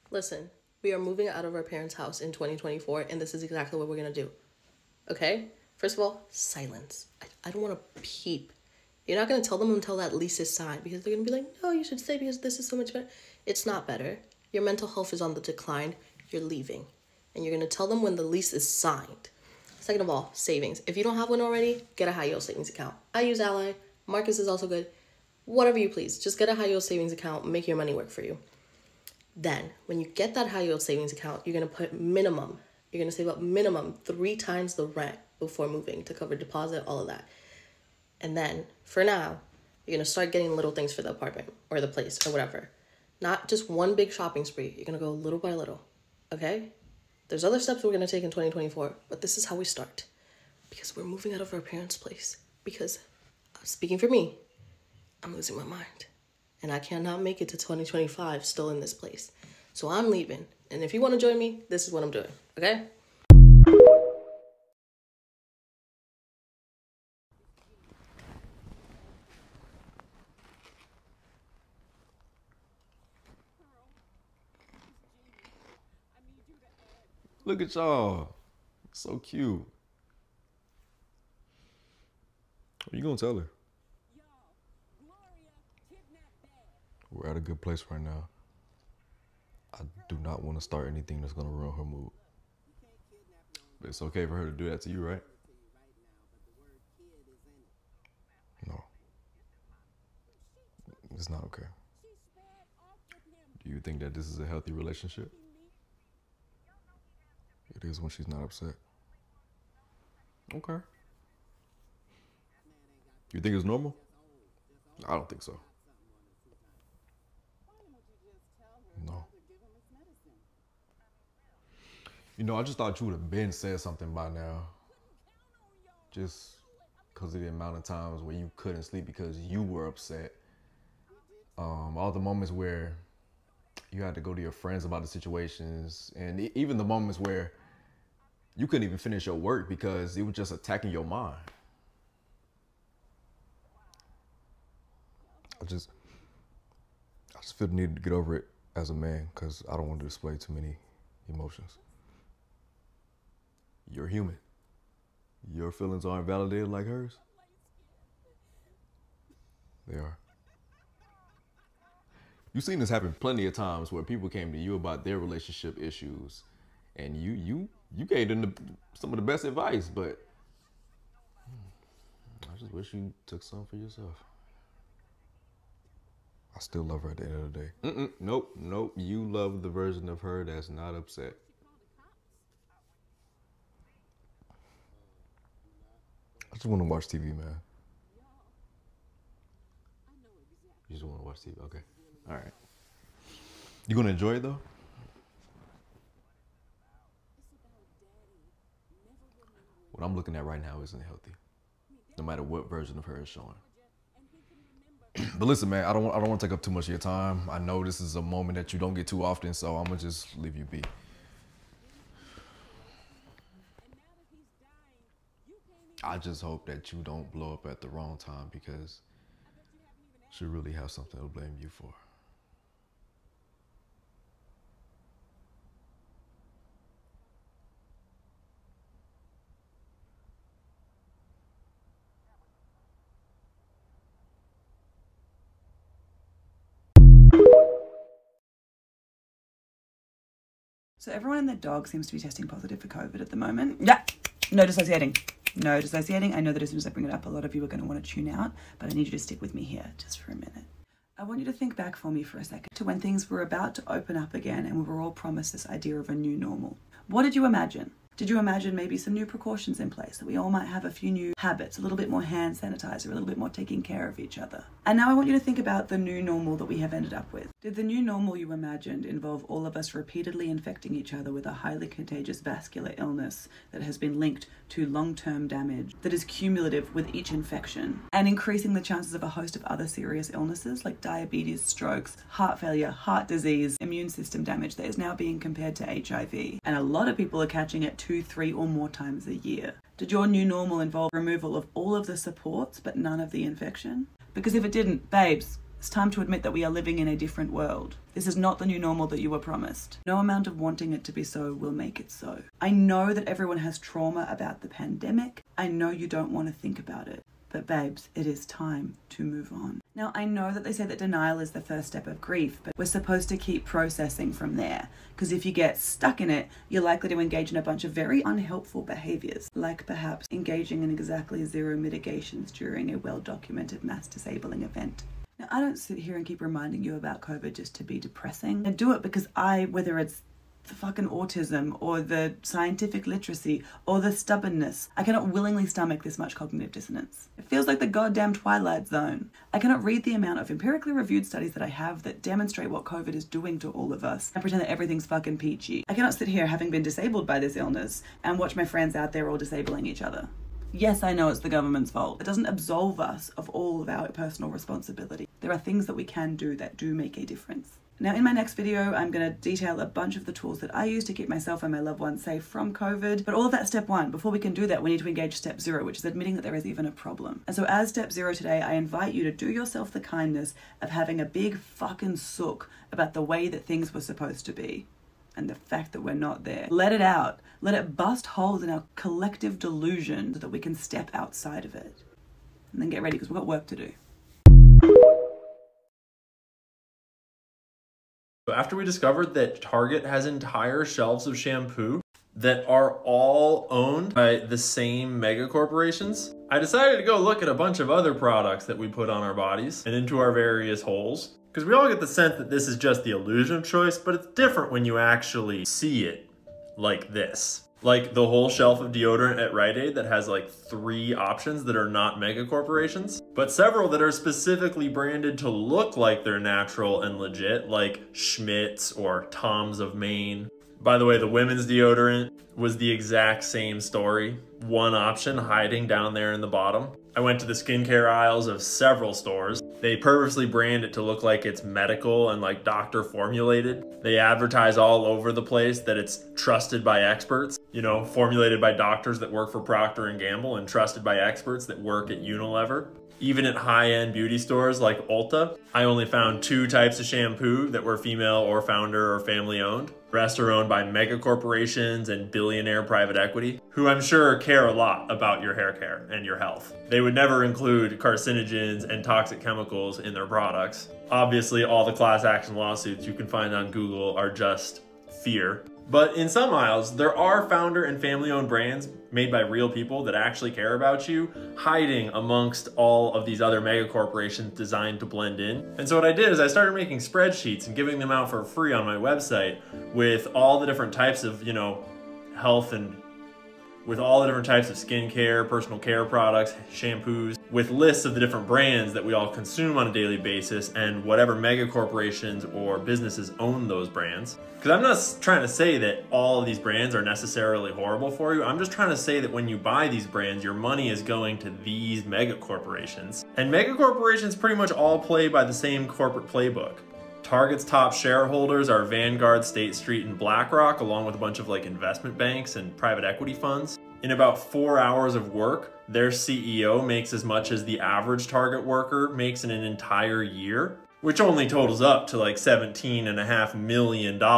Listen, we are moving out of our parents' house in 2024, and this is exactly what we're going to do. Okay? First of all, silence. I don't want to peep. You're not going to tell them until that lease is signed, because they're going to be like, no, you should stay because this is so much better. It's not better. Your mental health is on the decline. You're leaving. And you're going to tell them when the lease is signed. Second of all, savings. If you don't have one already, get a high-yield savings account. I use Ally. Marcus is also good. Whatever you please. Just get a high-yield savings account. Make your money work for you. Then, when you get that high-yield savings account, you're going to put minimum. You're going to save up minimum 3 times the rent before moving to cover deposit, all of that. And then, for now, you're going to start getting little things for the apartment or the place or whatever. Not just one big shopping spree. You're going to go little by little. Okay? There's other steps we're going to take in 2024, but this is how we start. Because we're moving out of our parents' place. Because, speaking for me, I'm losing my mind. And I cannot make it to 2025 still in this place. So I'm leaving. And if you want to join me, this is what I'm doing. Okay? Look at y'all. So cute. What you gonna tell her? We're at a good place right now. I do not want to start anything that's gonna ruin her mood. But it's okay for her to do that to you, right? No. It's not okay. Do you think that this is a healthy relationship? It is when she's not upset. Okay. You think it's normal? I don't think so. No. You know, I just thought you would have been said something by now. Just because of the amount of times where you couldn't sleep because you were upset. All the moments where you had to go to your friends about the situations, and even the moments where you couldn't even finish your work because it was just attacking your mind. I just feel the need to get over it as a man because I don't want to display too many emotions. You're human. Your feelings aren't validated like hers. They are. You've seen this happen plenty of times where people came to you about their relationship issues, and you gave them some of the best advice, but I just wish you took some for yourself. I still love her at the end of the day. Nope. You love the version of her that's not upset. I just want to watch TV, man. You just want to watch TV? Okay. All right. You gonna enjoy it though? What I'm looking at right now isn't healthy, no matter what version of her is showing. But listen, man, I don't want to take up too much of your time. I know this is a moment that you don't get too often, so I'm gonna just leave you be. I just hope that you don't blow up at the wrong time because she really has something to blame you for. So everyone and their dog seems to be testing positive for COVID at the moment. Yeah, no dissociating. No dissociating. I know that as soon as I bring it up, a lot of you are going to want to tune out, but I need you to stick with me here just for a minute. I want you to think back for me for a second to when things were about to open up again and we were all promised this idea of a new normal. What did you imagine? Did you imagine maybe some new precautions in place, that we all might have a few new habits, a little bit more hand sanitizer, a little bit more taking care of each other? And now I want you to think about the new normal that we have ended up with. Did the new normal you imagined involve all of us repeatedly infecting each other with a highly contagious vascular illness that has been linked to long-term damage that is cumulative with each infection and increasing the chances of a host of other serious illnesses like diabetes, strokes, heart failure, heart disease, immune system damage that is now being compared to HIV? And a lot of people are catching it 2, 3 or more times a year. Did your new normal involve removal of all of the supports but none of the infection? Because if it didn't, babes, It's time to admit that we are living in a different world. This is not the new normal that you were promised. No amount of wanting it to be so will make it so. I know that everyone has trauma about the pandemic. I know you don't want to think about it. But babes, it is time to move on. Now, I know that they say that denial is the first step of grief, but we're supposed to keep processing from there. Because if you get stuck in it, you're likely to engage in a bunch of very unhelpful behaviors, like perhaps engaging in exactly 0 mitigations during a well-documented mass disabling event. Now, I don't sit here and keep reminding you about COVID just to be depressing. I do it because whether it's the fucking autism or the scientific literacy or the stubbornness, I cannot willingly stomach this much cognitive dissonance. It feels like the goddamn Twilight Zone. I cannot read the amount of empirically reviewed studies that I have that demonstrate what COVID is doing to all of us and pretend that everything's fucking peachy. I cannot sit here having been disabled by this illness and watch my friends out there all disabling each other. Yes, I know it's the government's fault. It doesn't absolve us of all of our personal responsibility. There are things that we can do that do make a difference. Now, in my next video, I'm going to detail a bunch of the tools that I use to keep myself and my loved ones safe from COVID. But all of that's step 1. Before we can do that, we need to engage step 0, which is admitting that there is even a problem. And so as step 0 today, I invite you to do yourself the kindness of having a big fucking sook about the way that things were supposed to be. And the fact that we're not there. Let it out. Let it bust holes in our collective delusion so that we can step outside of it. And then get ready, because we've got work to do. After we discovered that Target has entire shelves of shampoo that are all owned by the same mega corporations, I decided to go look at a bunch of other products that we put on our bodies and into our various holes. Because we all get the sense that this is just the illusion of choice, but it's different when you actually see it like this. Like the whole shelf of deodorant at Rite Aid that has like 3 options that are not mega corporations, but several that are specifically branded to look like they're natural and legit, like Schmidt's or Tom's of Maine. By the way, the women's deodorant was the exact same story. One option hiding down there in the bottom. I went to the skincare aisles of several stores. They purposely brand it to look like it's medical and like doctor formulated. They advertise all over the place that it's trusted by experts, you know, formulated by doctors that work for Procter & Gamble and trusted by experts that work at Unilever. Even at high-end beauty stores like Ulta, I only found 2 types of shampoo that were female or founder or family owned. The rest are owned by mega corporations and billionaire private equity, who I'm sure care a lot about your hair care and your health. They would never include carcinogens and toxic chemicals in their products. Obviously, all the class action lawsuits you can find on Google are just fear. But in some aisles, there are founder and family-owned brands made by real people that actually care about you, hiding amongst all of these other mega corporations designed to blend in. And so what I did is I started making spreadsheets and giving them out for free on my website with all the different types of, you know, health and with all the different types of skincare, personal care products, shampoos, with lists of the different brands that we all consume on a daily basis and whatever mega corporations or businesses own those brands. Because I'm not trying to say that all of these brands are necessarily horrible for you. I'm just trying to say that when you buy these brands, your money is going to these mega corporations. And mega corporations pretty much all play by the same corporate playbook. Target's top shareholders are Vanguard, State Street, and BlackRock, along with a bunch of like investment banks and private equity funds. In about 4 hours of work, their CEO makes as much as the average Target worker makes in an entire year, which only totals up to like $17.5 million in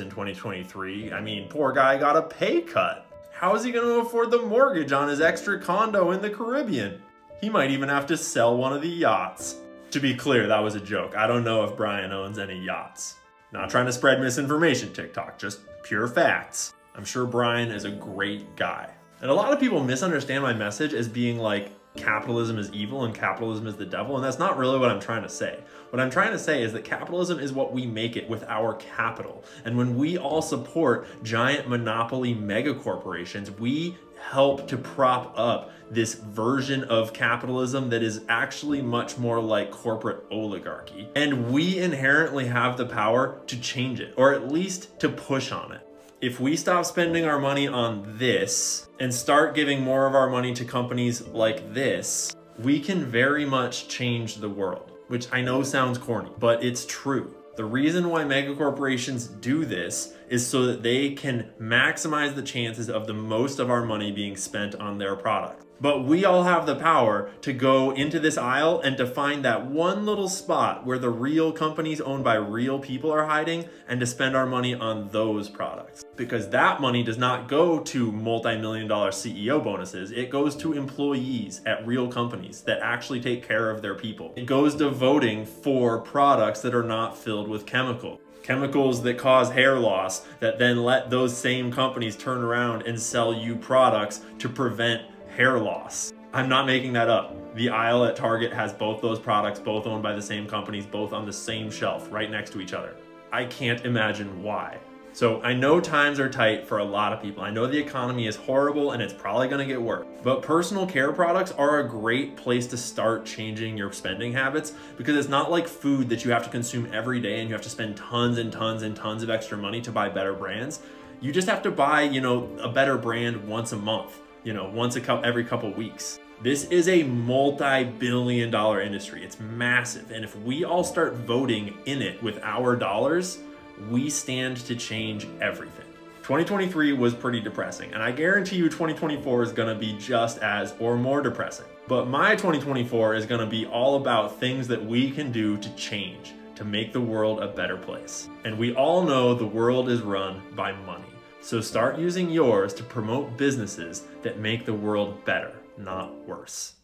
2023. I mean, poor guy got a pay cut. How is he going to afford the mortgage on his extra condo in the Caribbean? He might even have to sell one of the yachts. To be clear, that was a joke. I don't know if Brian owns any yachts. Not trying to spread misinformation, TikTok, just pure facts. I'm sure Brian is a great guy. And a lot of people misunderstand my message as being like capitalism is evil and capitalism is the devil, and that's not really what I'm trying to say. What I'm trying to say is that capitalism is what we make it with our capital. And when we all support giant monopoly mega corporations, we help to prop up this version of capitalism that is actually much more like corporate oligarchy. And we inherently have the power to change it, or at least to push on it. If we stop spending our money on this and start giving more of our money to companies like this, we can very much change the world, which I know sounds corny, but it's true. The reason why megacorporations do this is so that they can maximize the chances of the most of our money being spent on their product. But we all have the power to go into this aisle and to find that one little spot where the real companies owned by real people are hiding and to spend our money on those products. Because that money does not go to multi-million-dollar CEO bonuses. It goes to employees at real companies that actually take care of their people. It goes to voting for products that are not filled with chemicals that cause hair loss, that then let those same companies turn around and sell you products to prevent hair loss. I'm not making that up. The aisle at Target has both those products, both owned by the same companies, both on the same shelf, right next to each other. I can't imagine why. So I know times are tight for a lot of people. I know the economy is horrible and it's probably gonna get worse. But personal care products are a great place to start changing your spending habits, because it's not like food that you have to consume every day and you have to spend tons and tons and tons of extra money to buy better brands. You just have to buy, a better brand once a month, every couple weeks. This is a multi-billion-dollar industry. It's massive. And if we all start voting in it with our dollars, we stand to change everything. 2023 was pretty depressing, and I guarantee you 2024 is gonna be just as or more depressing. But my 2024 is gonna be all about things that we can do to change, to make the world a better place. And we all know the world is run by money. So start using yours to promote businesses that make the world better, not worse.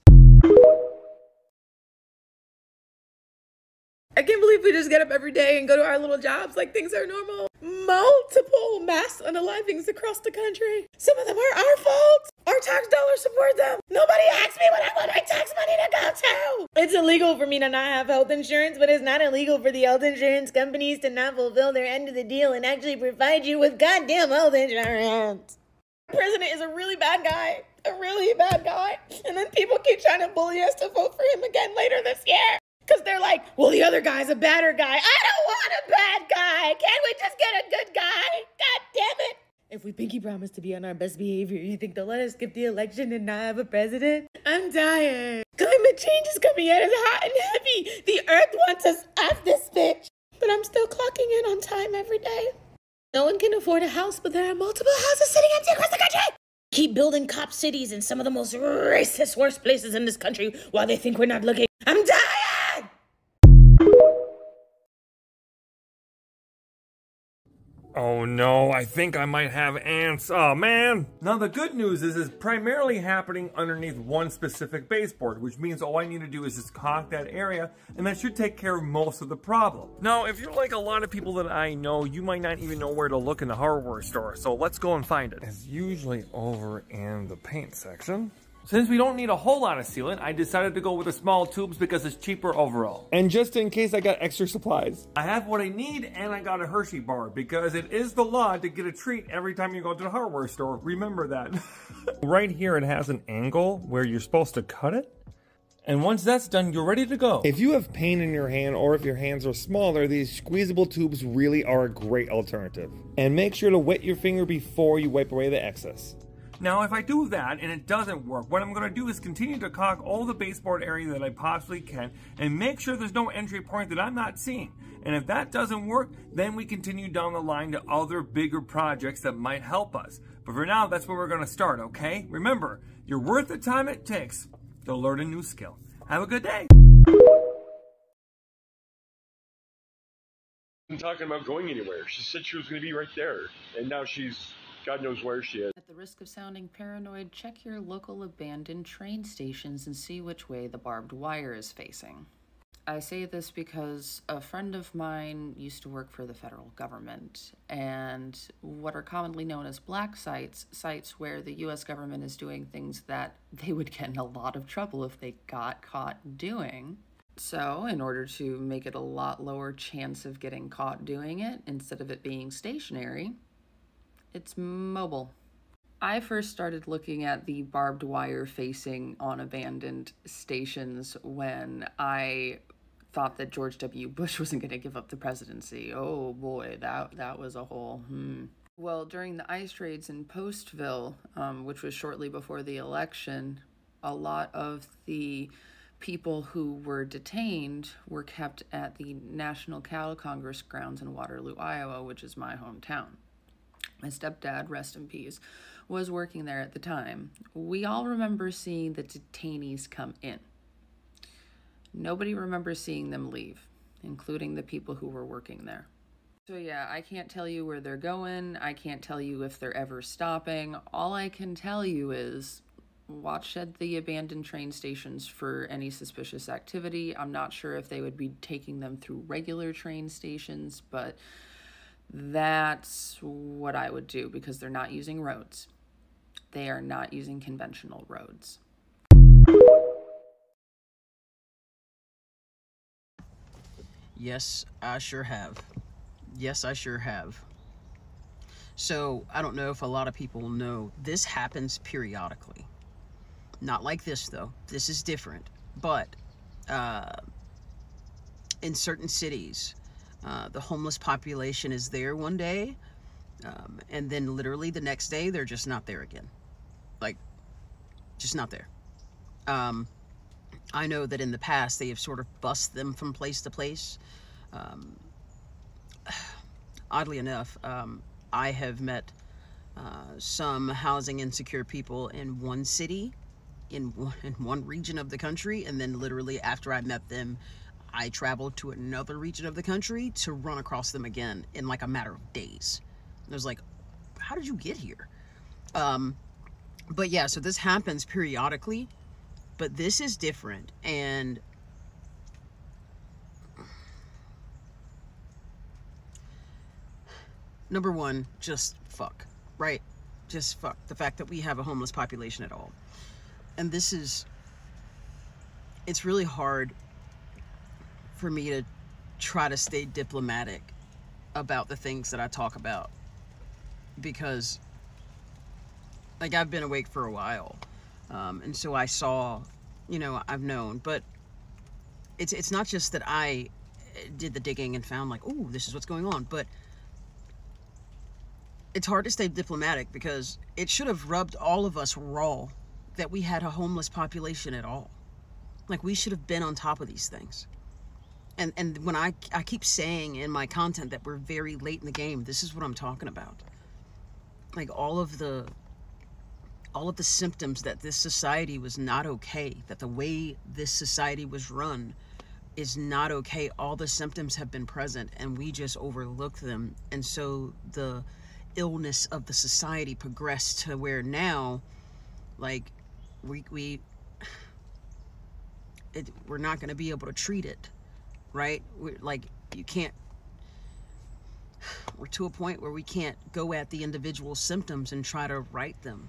I can't believe we just get up every day and go to our little jobs like things are normal. Multiple mass unalivings across the country. Some of them are our fault. Our tax dollars support them. Nobody asks me what I want my tax money to go to. It's illegal for me to not have health insurance, but it's not illegal for the health insurance companies to not fulfill their end of the deal and actually provide you with goddamn health insurance. The president is a really bad guy. And then people keep trying to bully us to vote for him again later this year. Because they're like, well, the other guy's a badder guy. I don't want a bad guy. Can't we just get a good guy? God damn it. If we pinky promise to be on our best behavior, you think they'll let us skip the election and not have a president? I'm tired. Climate change is coming at us hot and heavy. The earth wants us off this bitch. But I'm still clocking in on time every day. No one can afford a house, but there are multiple houses sitting empty across the country. Keep building cop cities in some of the most racist, worst places in this country while they think we're not looking. I'm tired. Oh no, I think I might have ants. Oh man! Now the good news is it's primarily happening underneath one specific baseboard, which means all I need to do is just caulk that area, and that should take care of most of the problem. Now, if you're like a lot of people that I know, you might not even know where to look in the hardware store, so let's go and find it. It's usually over in the paint section. Since we don't need a whole lot of sealant, I decided to go with the small tubes because it's cheaper overall. And just in case I got extra supplies. I have what I need, and I got a Hershey bar because it is the law to get a treat every time you go to the hardware store. Remember that. Right here it has an angle where you're supposed to cut it. And once that's done, you're ready to go. If you have pain in your hand or if your hands are smaller, these squeezable tubes really are a great alternative. And make sure to wet your finger before you wipe away the excess. Now, if I do that and it doesn't work, what I'm going to do is continue to caulk all the baseboard area that I possibly can and make sure there's no entry point that I'm not seeing. And if that doesn't work, then we continue down the line to other bigger projects that might help us. But for now, that's where we're going to start, okay? Remember, you're worth the time it takes to learn a new skill. Have a good day. I'm talking about going anywhere. She said she was going to be right there, and now she's God knows where she is. At the risk of sounding paranoid, check your local abandoned train stations and see which way the barbed wire is facing. I say this because a friend of mine used to work for the federal government, and what are commonly known as black sites, sites where the US government is doing things that they would get in a lot of trouble if they got caught doing. So, in order to make it a lot lower chance of getting caught doing it, instead of it being stationary, it's mobile. I first started looking at the barbed wire facing on abandoned stations when I thought that George W. Bush wasn't going to give up the presidency. Oh boy, that was a whole Well, during the ice raids in Postville, which was shortly before the election, a lot of the people who were detained were kept at the National Cattle Congress grounds in Waterloo, Iowa, which is my hometown. my stepdad, rest in peace, was working there at the time. We all remember seeing the detainees come in. Nobody remembers seeing them leave, including the people who were working there. So yeah, I can't tell you where they're going. I can't tell you if they're ever stopping. All I can tell you is watch at the abandoned train stations for any suspicious activity. I'm not sure if they would be taking them through regular train stations, but that's what I would do because they're not using roads. They are not using conventional roads. Yes, I sure have. Yes, I sure have. So, I don't know if a lot of people know, this happens periodically. Not like this, though. This is different. But, in certain cities, the homeless population is there one day, and then literally the next day, they're just not there again. Like, just not there. I know that in the past, they have sort of bussed them from place to place. Oddly enough, I have met some housing insecure people in one city, in one region of the country, and then literally after I met them, I traveled to another region of the country to run across them again in like a matter of days. And I was like, how did you get here? But yeah, so this happens periodically, but this is different. And number one, just fuck, right? Just fuck the fact that we have a homeless population at all. And this is, it's really hard for me to try to stay diplomatic about the things that I talk about, because like I've been awake for a while, and so I saw, you know, I've known, but it's not just that I did the digging and found like, oh, this is what's going on, but it's hard to stay diplomatic because it should have rubbed all of us raw that we had a homeless population at all. Like, we should have been on top of these things. And when I keep saying in my content that we're very late in the game, this is what I'm talking about. Like, all of the symptoms that this society was not okay, that the way this society was run is not okay. All the symptoms have been present and we just overlook them. And so the illness of the society progressed to where now, like, we're not going to be able to treat it, right? We're to a point where we can't go at the individual symptoms and try to right them.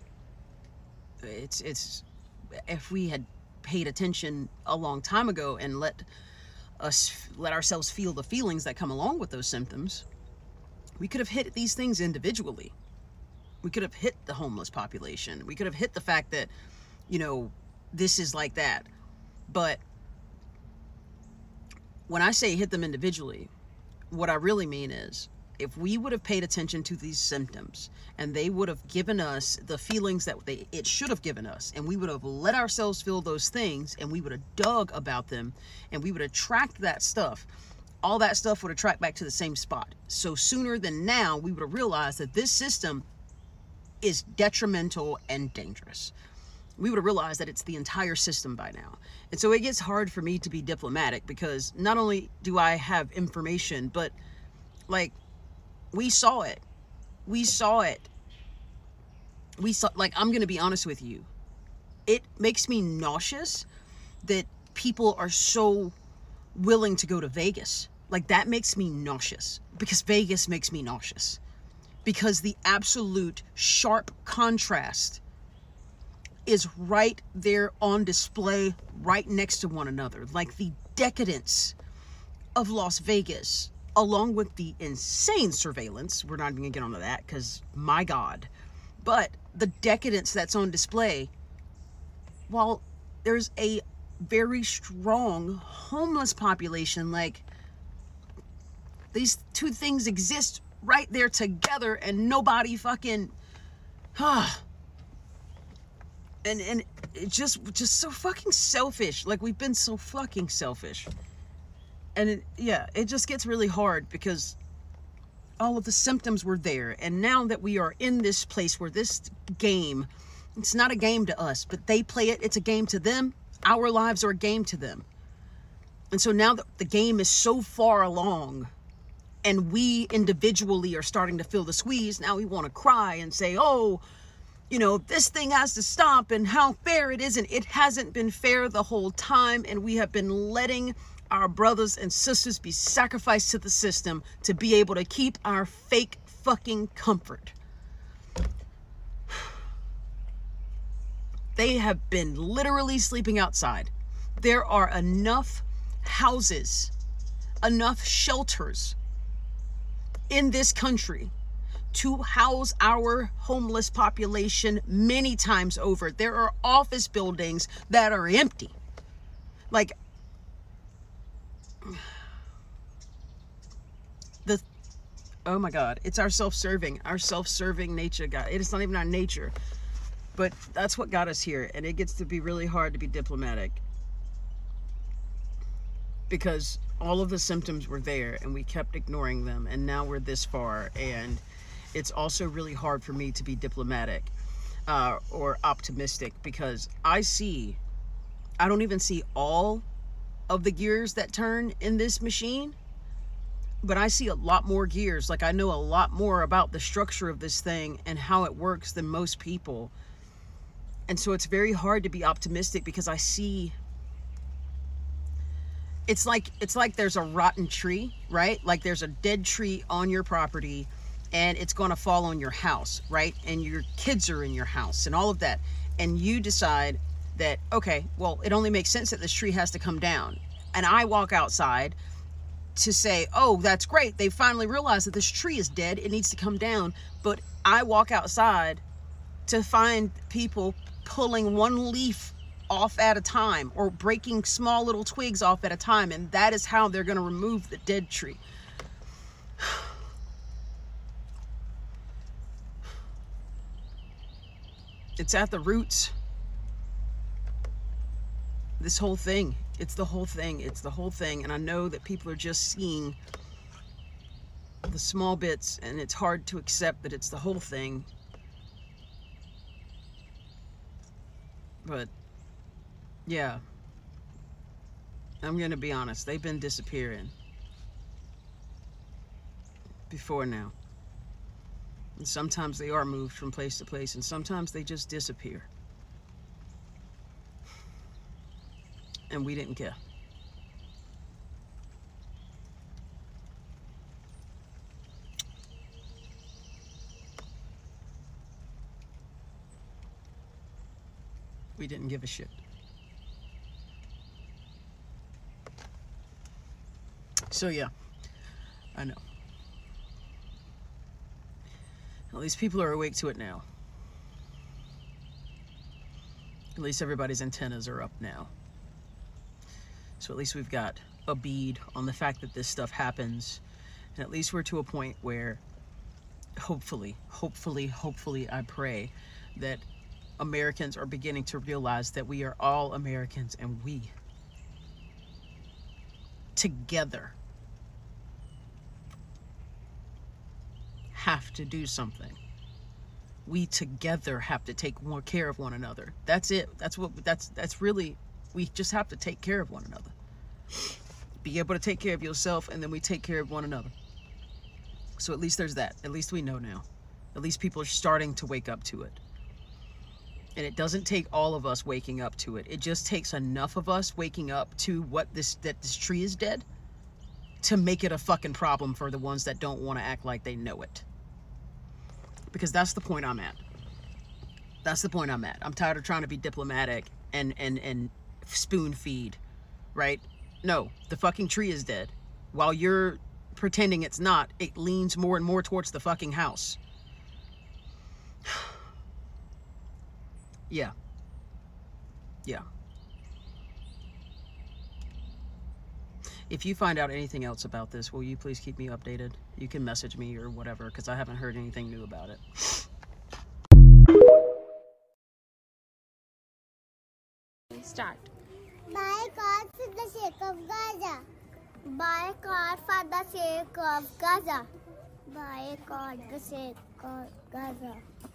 It's if we had paid attention a long time ago and let ourselves feel the feelings that come along with those symptoms, we could have hit these things individually. We could have hit the homeless population. We could have hit the fact that, you know, this is like that. But when I say hit them individually, what I really mean is, if we would have paid attention to these symptoms and they would have given us the feelings that it should have given us, and we would have let ourselves feel those things, and we would have dug about them, and we would have tracked that stuff, all that stuff would have tracked back to the same spot. So sooner than now, we would have realized that this system is detrimental and dangerous. We would have realized that it's the entire system by now. And so it gets hard for me to be diplomatic, because not only do I have information, but like, we saw it. Like, I'm going to be honest with you. It makes me nauseous that people are so willing to go to Vegas. Like, that makes me nauseous, because Vegas makes me nauseous, because the absolute sharp contrast is right there on display, right next to one another. Like, the decadence of Las Vegas, along with the insane surveillance. We're not even gonna get onto that, because my God. But the decadence that's on display, while there's a very strong homeless population, like, these two things exist right there together, and nobody fucking, and it's just so fucking selfish. Like, we've been so fucking selfish. And it just gets really hard, because all of the symptoms were there. And now that we are in this place where this game, it's not a game to us, but they play it, it's a game to them. Our lives are a game to them. And so now that the game is so far along and we individually are starting to feel the squeeze, now we want to cry and say, oh, you know, this thing has to stop and how fair it isn't. It hasn't been fair the whole time, and we have been letting our brothers and sisters be sacrificed to the system to be able to keep our fake fucking comfort. They have been literally sleeping outside. There are enough houses, enough shelters in this country to house our homeless population many times over. There are office buildings that are empty. Like, oh my God, it's our self-serving nature, God. It's not even our nature, but that's what got us here. And it gets to be really hard to be diplomatic because all of the symptoms were there and we kept ignoring them. And now we're this far, and it's also really hard for me to be diplomatic or optimistic because I don't even see all of the gears that turn in this machine, but I see a lot more gears. Like, I know a lot more about the structure of this thing and how it works than most people. And so it's very hard to be optimistic because I see, it's like there's a rotten tree, right? Like there's a dead tree on your property and it's going to fall on your house, right? And your kids are in your house and all of that. And you decide that, okay, well, it only makes sense that this tree has to come down. And I walk outside to say, oh, that's great. They finally realized that this tree is dead. It needs to come down. But I walk outside to find people pulling one leaf off at a time or breaking small little twigs off at a time. And that is how they're going to remove the dead tree. It's at the roots. This whole thing. It's the whole thing. It's the whole thing. And I know that people are just seeing the small bits, and it's hard to accept that it's the whole thing. But yeah, I'm gonna be honest, they've been disappearing before now. And sometimes they are moved from place to place, and sometimes they just disappear. And we didn't care. We didn't give a shit. So yeah, I know. At least people are awake to it now. At least everybody's antennas are up now. So at least we've got a bead on the fact that this stuff happens. And at least we're to a point where hopefully, I pray that Americans are beginning to realize that we are all Americans, and we together have to do something. We together have to take more care of one another. That's it. That's really, we just have to take care of one another. Be able to take care of yourself, and then we take care of one another. So at least there's that. At least we know now. At least people are starting to wake up to it. And it doesn't take all of us waking up to it. It just takes enough of us waking up to that this tree is dead to make it a fucking problem for the ones that don't want to act like they know it. Because that's the point I'm at. That's the point I'm at. I'm tired of trying to be diplomatic and spoon feed, right? No, the fucking tree is dead. While you're pretending it's not, it leans more and more towards the fucking house. Yeah. Yeah. If you find out anything else about this, will you please keep me updated? You can message me or whatever, because I haven't heard anything new about it. Start. Buy a car for the sake of Gaza. Buy a car for the sake of Gaza. 𝗩𝗂𝗶𝗶𝗂𝘀.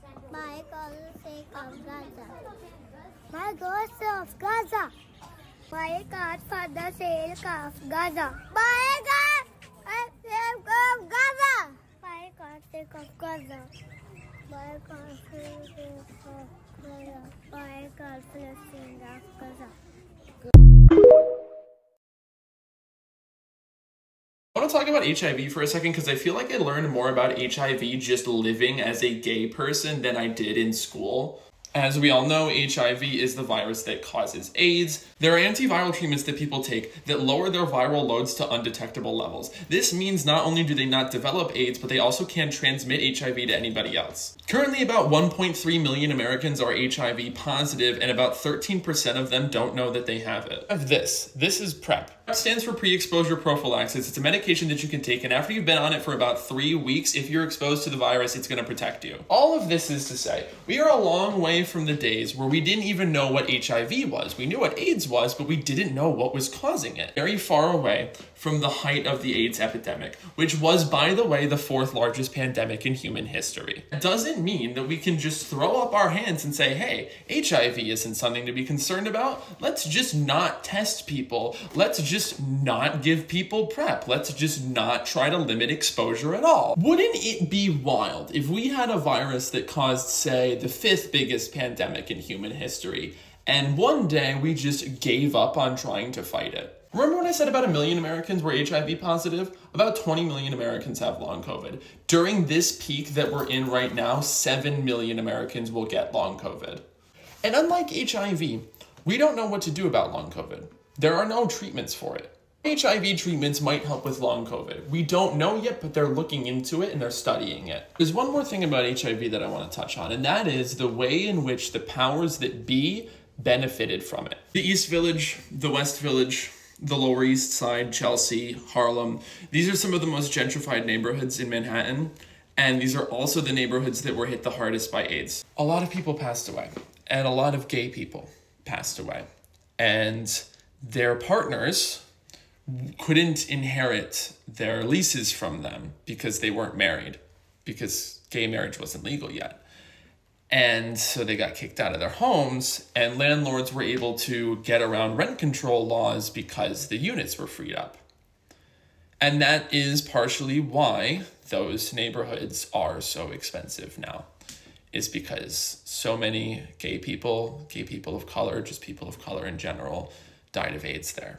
𝗩𝗂𝗶𝗶𝗂𝘀. My God of Gaza. My God for the sake of Gaza. My God for the sake of Gaza. My God sake of Gaza. My God for the sake of Gaza. My God for the sake of Gaza. I want to talk about HIV for a second because I feel like I learned more about HIV just living as a gay person than I did in school. As we all know, HIV is the virus that causes AIDS. There are antiviral treatments that people take that lower their viral loads to undetectable levels. This means not only do they not develop AIDS, but they also can't transmit HIV to anybody else. Currently, about 1.3 million Americans are HIV positive, and about 13% of them don't know that they have it. This is PrEP. PrEP stands for pre-exposure prophylaxis. It's a medication that you can take, and after you've been on it for about 3 weeks, if you're exposed to the virus, it's going to protect you. All of this is to say, we are a long way from the days where we didn't even know what HIV was. We knew what AIDS was, but we didn't know what was causing it. Very far away from the height of the AIDS epidemic, which was, by the way, the 4th largest pandemic in human history. It doesn't mean that we can just throw up our hands and say, hey, HIV isn't something to be concerned about. Let's just not test people. Let's just not give people PrEP. Let's just not try to limit exposure at all. Wouldn't it be wild if we had a virus that caused, say, the 5th biggest pandemic in human history, and one day we just gave up on trying to fight it? Remember when I said about 1 million Americans were HIV positive? About 20 million Americans have long COVID. During this peak that we're in right now, 7 million Americans will get long COVID. And unlike HIV, we don't know what to do about long COVID. There are no treatments for it. HIV treatments might help with long COVID. We don't know yet, but they're looking into it and they're studying it. There's one more thing about HIV that I want to touch on, and that is the way in which the powers that be benefited from it. The East Village, the West Village, the Lower East Side, Chelsea, Harlem. These are some of the most gentrified neighborhoods in Manhattan, and these are also the neighborhoods that were hit the hardest by AIDS. A lot of people passed away, and a lot of gay people passed away, and their partners couldn't inherit their leases from them because they weren't married, because gay marriage wasn't legal yet. And so they got kicked out of their homes, and landlords were able to get around rent control laws because the units were freed up. And that is partially why those neighborhoods are so expensive now, is because so many gay people of color, just people of color in general, died of AIDS there.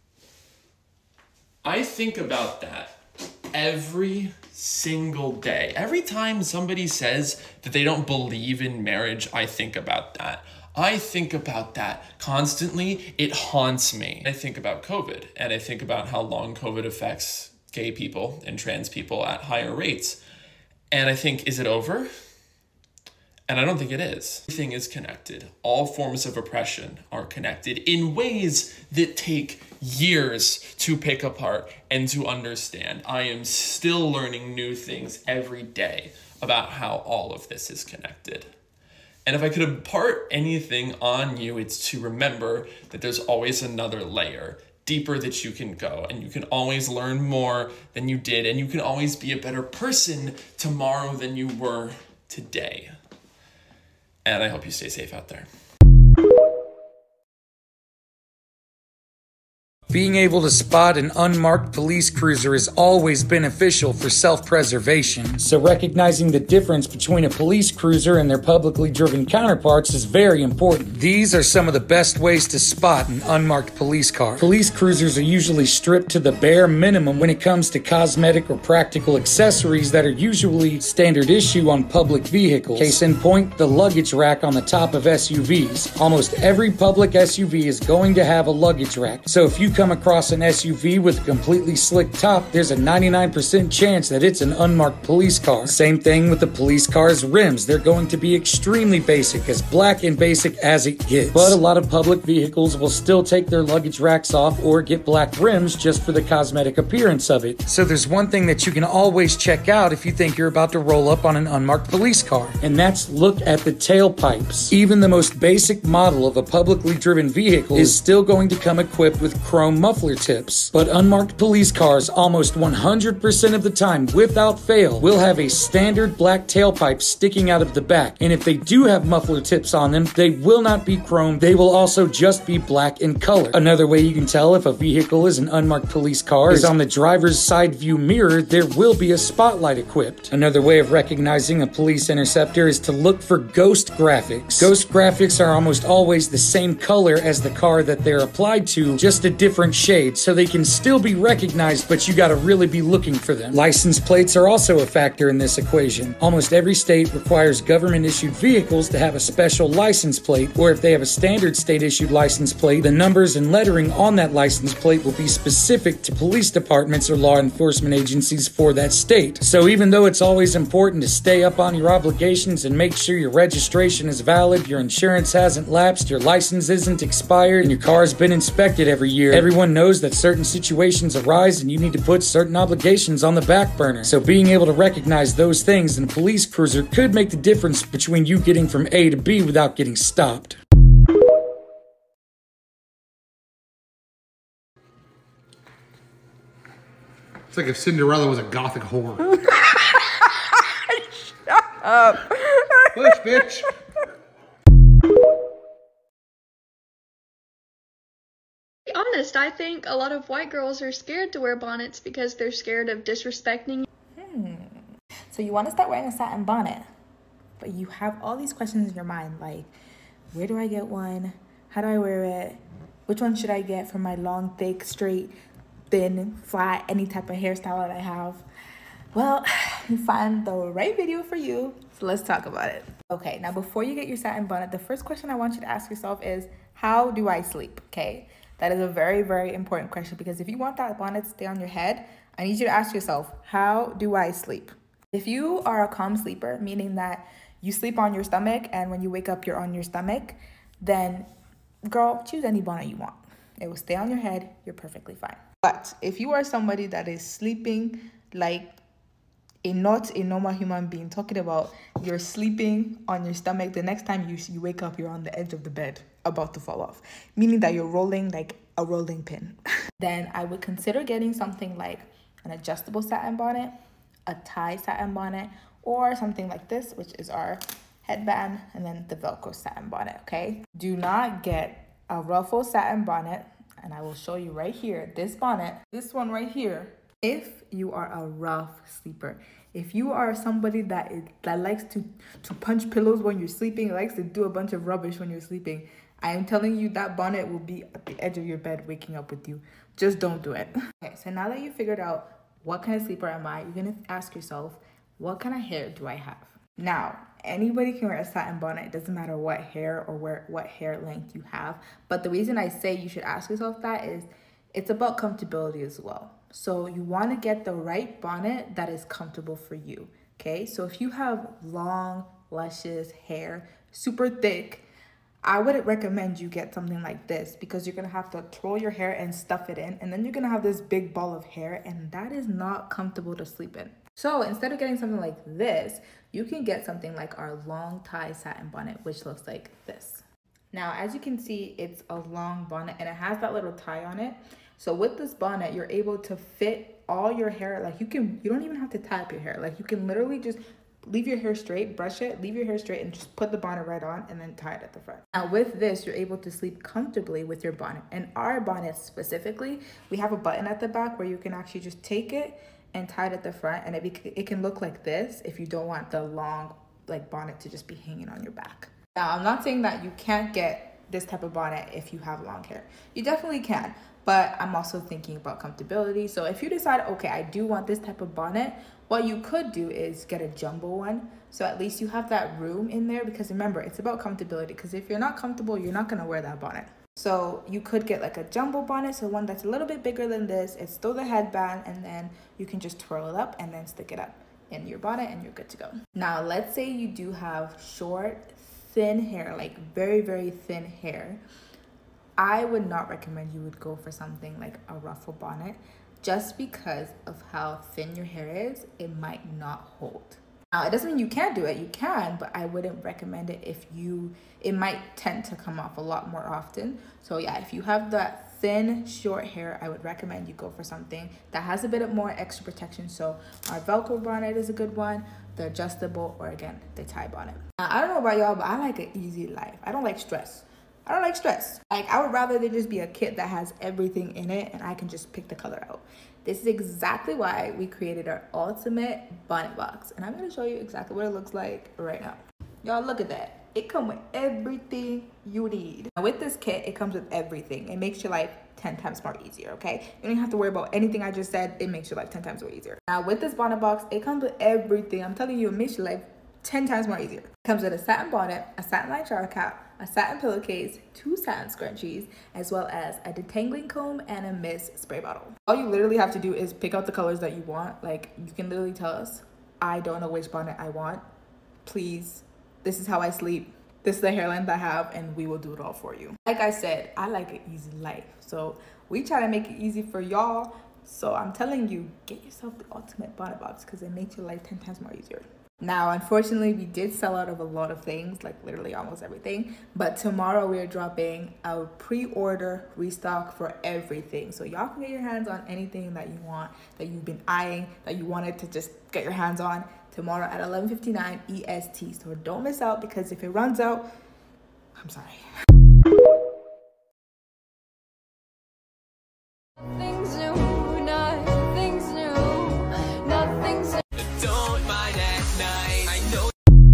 I think about that every single day. Every time somebody says that they don't believe in marriage, I think about that. I think about that constantly. It haunts me. I think about COVID, and I think about how long COVID affects gay people and trans people at higher rates. And I think, is it over? And I don't think it is. Everything is connected. All forms of oppression are connected in ways that take years to pick apart and to understand. I am still learning new things every day about how all of this is connected. And if I could impart anything on you, it's to remember that there's always another layer deeper that you can go, and you can always learn more than you did, and you can always be a better person tomorrow than you were today. And I hope you stay safe out there. Being able to spot an unmarked police cruiser is always beneficial for self-preservation, so recognizing the difference between a police cruiser and their publicly driven counterparts is very important. These are some of the best ways to spot an unmarked police car. Police cruisers are usually stripped to the bare minimum when it comes to cosmetic or practical accessories that are usually standard issue on public vehicles. Case in point, the luggage rack on the top of SUVs. Almost every public SUV is going to have a luggage rack, so if you come across an SUV with a completely slick top, there's a 99% chance that it's an unmarked police car. Same thing with the police car's rims. They're going to be extremely basic, as black and basic as it gets. But a lot of public vehicles will still take their luggage racks off or get black rims just for the cosmetic appearance of it. So there's one thing that you can always check out if you think you're about to roll up on an unmarked police car, and that's look at the tailpipes. Even the most basic model of a publicly driven vehicle is still going to come equipped with chrome chrome muffler tips. But unmarked police cars almost 100% of the time, without fail, will have a standard black tailpipe sticking out of the back. And if they do have muffler tips on them, they will not be chrome. They will also just be black in color. Another way you can tell if a vehicle is an unmarked police car is on the driver's side view mirror, there will be a spotlight equipped. Another way of recognizing a police interceptor is to look for ghost graphics. Ghost graphics are almost always the same color as the car that they're applied to, just a different shade, so they can still be recognized, but you gotta really be looking for them. License plates are also a factor in this equation. Almost every state requires government-issued vehicles to have a special license plate, or if they have a standard state-issued license plate, the numbers and lettering on that license plate will be specific to police departments or law enforcement agencies for that state. So even though it's always important to stay up on your obligations and make sure your registration is valid, your insurance hasn't lapsed, your license isn't expired, and your car's been inspected every year, everyone knows that certain situations arise and you need to put certain obligations on the back burner. So being able to recognize those things in a police cruiser could make the difference between you getting from A to B without getting stopped. It's like if Cinderella was a gothic whore. Shut up. Push, bitch. To be honest, I think a lot of white girls are scared to wear bonnets because they're scared of disrespecting. So you want to start wearing a satin bonnet, but you have all these questions in your mind, like, where do I get one? How do I wear it? Which one should I get for my long, thick, straight, thin, flat, any type of hairstyle that I have? Well, you find the right video for you, so let's talk about it. Okay, now before you get your satin bonnet, the first question I want you to ask yourself is, how do I sleep? Okay, that is a very, very important question, because if you want that bonnet to stay on your head, I need you to ask yourself, how do I sleep? If you are a calm sleeper, meaning that you sleep on your stomach and when you wake up, you're on your stomach, then girl, choose any bonnet you want. It will stay on your head, you're perfectly fine. But if you are somebody that is sleeping like not a normal human being, talking about you're sleeping on your stomach, the next time you wake up, you're on the edge of the bed about to fall off, meaning that you're rolling like a rolling pin, then I would consider getting something like an adjustable satin bonnet, a tie satin bonnet, or something like this, which is our headband, and then the Velcro satin bonnet, okay? Do not get a ruffle satin bonnet, and I will show you right here, this bonnet, this one right here, if you are a rough sleeper. If you are somebody that likes to punch pillows when you're sleeping, likes to do a bunch of rubbish when you're sleeping, I am telling you that bonnet will be at the edge of your bed waking up with you. Just don't do it. Okay, so now that you figured out what kind of sleeper am I, you're gonna ask yourself, what kind of hair do I have? Now, anybody can wear a satin bonnet. It doesn't matter what hair or what hair length you have. But the reason I say you should ask yourself that is it's about comfortability as well. So you want to get the right bonnet that is comfortable for you, okay? So if you have long, luscious hair, super thick, I wouldn't recommend you get something like this, because you're going to have to twirl your hair and stuff it in, and then you're going to have this big ball of hair, and that is not comfortable to sleep in. So instead of getting something like this, you can get something like our long tie satin bonnet, which looks like this. Now, as you can see, it's a long bonnet and it has that little tie on it. So with this bonnet, you're able to fit all your hair. Like you don't even have to tie up your hair. Like you can literally just leave your hair straight, brush it, leave your hair straight, and just put the bonnet right on and then tie it at the front. Now with this, you're able to sleep comfortably with your bonnet. And our bonnet specifically, we have a button at the back where you can actually just take it and tie it at the front, and it can look like this if you don't want the long bonnet to just be hanging on your back. Now, I'm not saying that you can't get this type of bonnet if you have long hair. You definitely can, but I'm also thinking about comfortability. So if you decide, okay, I do want this type of bonnet, what you could do is get a jumbo one. So at least you have that room in there, because remember, it's about comfortability, because if you're not comfortable, you're not gonna wear that bonnet. So you could get like a jumbo bonnet, so one that's a little bit bigger than this. It's still the headband, and then you can just twirl it up and then stick it up in your bonnet and you're good to go. Now, let's say you do have short, thin hair, like very, very thin hair. I would not recommend you would go for something like a ruffle bonnet, just because of how thin your hair is. It might not hold. Now, it doesn't mean you can't do it. You can, but I wouldn't recommend it if it might tend to come off a lot more often. So yeah, if you have that thin, short hair, I would recommend you go for something that has a bit more extra protection. So our Velcro bonnet is a good one, the adjustable, or again, the tie bonnet. Now, I don't know about y'all, but I like an easy life. I don't like stress. Like, I would rather there just be a kit that has everything in it and I can just pick the color out. This is exactly why we created our ultimate bonnet box. And I'm going to show you exactly what it looks like right now. Y'all, look at that. It comes with everything you need. Now, with this kit, it comes with everything. It makes your life 10 times more easier, okay? You don't have to worry about anything I just said. It makes your life 10 times more easier. Now, with this bonnet box, it comes with everything. I'm telling you, it makes your life 10 times more easier. It comes with a satin bonnet, a satin light shower cap, a satin pillowcase, 2 satin scrunchies, as well as a detangling comb and a mist spray bottle. All you literally have to do is pick out the colors that you want. Like, you can literally tell us, I don't know which bonnet I want. Please, this is how I sleep. This is the hair length I have, and we will do it all for you. Like I said, I like an easy life. So we try to make it easy for y'all. So I'm telling you, get yourself the ultimate bonnet box because it makes your life 10 times more easier. Now, unfortunately, we did sell out of a lot of things, like literally almost everything. But tomorrow we are dropping a pre-order restock for everything. So y'all can get your hands on anything that you want, that you've been eyeing, that you wanted to just get your hands on tomorrow at 11:59 EST. So don't miss out, because if it runs out, I'm sorry. Things new, nothing's new, nothing's new. Don't mind at night. I know.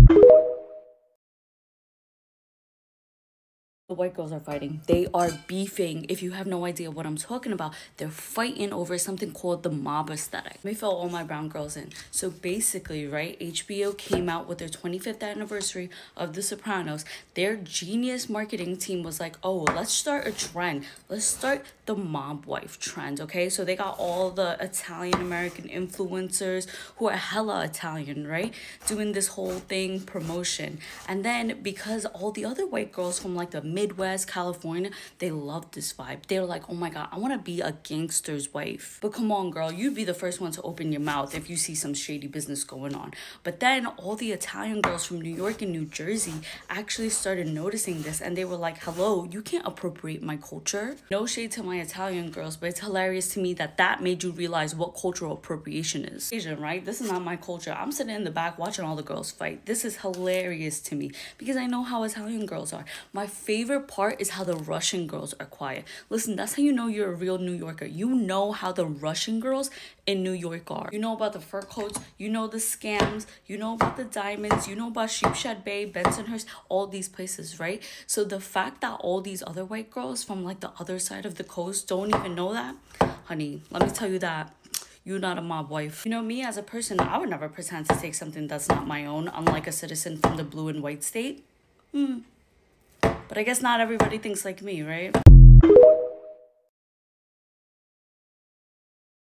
The white girls are fighting. They are beefing. If you have no idea what I'm talking about, they're fighting over something called the mob aesthetic. Let me fill all my brown girls in. So basically, right, HBO came out with their 25th anniversary of The Sopranos. Their genius marketing team was like, oh, let's start a trend. Let's start the mob wife trend, okay? So they got all the Italian American influencers who are hella Italian, right, doing this whole thing, promotion. And then because all the other white girls from like the Midwest, California, they love this vibe. They're like, oh my god, I want to be a gangster's wife. But come on, girl, you'd be the first one to open your mouth if you see some shady business going on. But then all the Italian girls from New York and New Jersey actually started noticing this, and they were like, hello, you can't appropriate my culture. No shade to my Italian girls, but it's hilarious to me that that made you realize what cultural appropriation is. Asian, right? This is not my culture. I'm sitting in the back watching all the girls fight. This is hilarious to me because I know how Italian girls are. My favorite part is how the Russian girls are quiet. Listen, that's how you know you're a real New Yorker. You know how the Russian girls in New York are. You know about the fur coats, you know the scams, you know about the diamonds, you know about Sheepshead Bay, Bensonhurst, all these places, right? So the fact that all these other white girls from like the other side of the coast don't even know that, honey, let me tell you that you're not a mob wife. You know, me as a person, I would never pretend to take something that's not my own, unlike a citizen from the blue and white state. But I guess not everybody thinks like me, right?